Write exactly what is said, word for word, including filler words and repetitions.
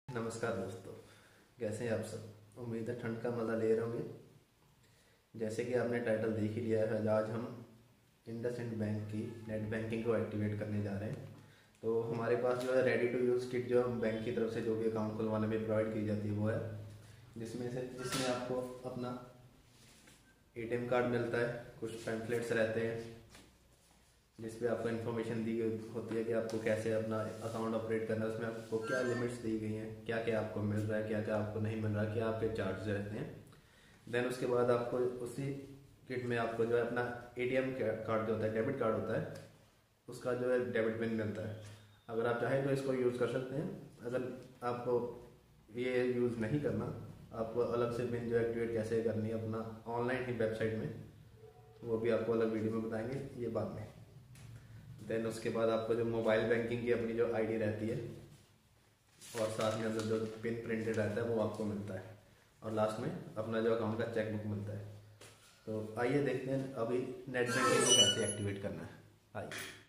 नमस्कार दोस्तों, कैसे हैं आप सब। उम्मीद है ठंड का मज़ा ले रहे होंगे। जैसे कि आपने टाइटल देख ही लिया है, आज हम इंडसइंड बैंक की नेट बैंकिंग को एक्टिवेट करने जा रहे हैं। तो हमारे पास जो है रेडी टू यूज़ किट जो हम बैंक की तरफ से जो भी अकाउंट खुलवाने में प्रोवाइड की जाती है वो है, जिसमें से जिसमें आपको अपना एटीएम कार्ड मिलता है, कुछ पैम्फलेट्स रहते हैं जिस पे आपको इन्फॉर्मेशन दी गई होती है कि आपको कैसे अपना अकाउंट ऑपरेट करना है, उसमें आपको क्या लिमिट्स दी गई हैं, क्या क्या आपको मिल रहा है, क्या क्या आपको नहीं मिल रहा, क्या आपके चार्ज रहते हैं। देन उसके बाद आपको उसी किट में आपको जो है अपना एटीएम कार्ड जो होता है, डेबिट कार्ड होता है, उसका जो है डेबिट पिन मिलता है। अगर आप चाहें तो इसको यूज़ कर सकते हैं। अगर आपको ये यूज़ नहीं करना, आपको अलग से पिन जो एक्टिवेट कैसे करनी है अपना ऑनलाइन ही वेबसाइट में, वो भी आपको अलग वीडियो में बताएंगे, ये बाद में। देन उसके बाद आपको जो मोबाइल बैंकिंग की अपनी जो आईडी रहती है और साथ में अंदर जो पिन प्रिंटेड रहता है वो आपको मिलता है, और लास्ट में अपना जो अकाउंट का चेक बुक मिलता है। तो आइए देखते हैं अभी नेट बैंकिंग को कैसे एक्टिवेट करना है। आइए।